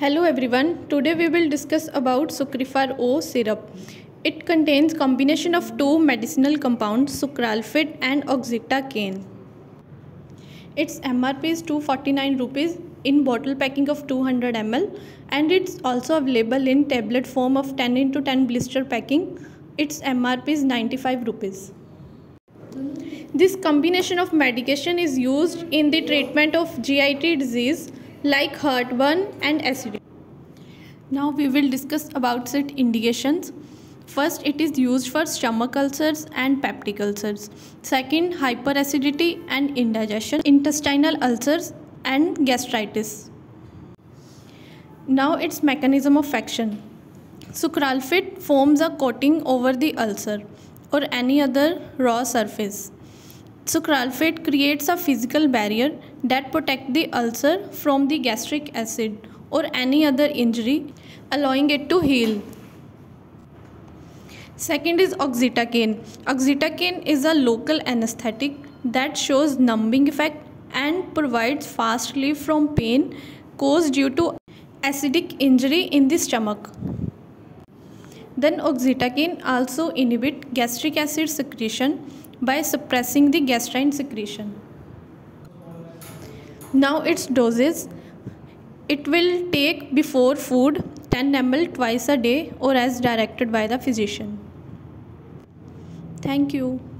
Hello everyone, today we will discuss about Sucrifar O syrup. It contains combination of two medicinal compounds, sucralfate and oxytocin. Its MRP is 249 rupees in bottle packing of 200 ml and it's also available in tablet form of 10x10 blister packing. Its MRP is 95 rupees. This combination of medication is used in the treatment of GIT disease like heartburn and acidity. Now we will discuss about its indications. First, it is used for stomach ulcers and peptic ulcers. Second, hyperacidity and indigestion, intestinal ulcers and gastritis. Now its mechanism of action. Sucralfate forms a coating over the ulcer or any other raw surface. Sucralfate creates a physical barrier that protects the ulcer from the gastric acid or any other injury, allowing it to heal. Second is oxytocin. Oxytocin is a local anesthetic that shows numbing effect and provides fast relief from pain caused due to acidic injury in the stomach. Then oxytocin also inhibits gastric acid secretion by suppressing the gastrin secretion. Now its doses. It will take before food 10 ml twice a day or as directed by the physician. Thank you.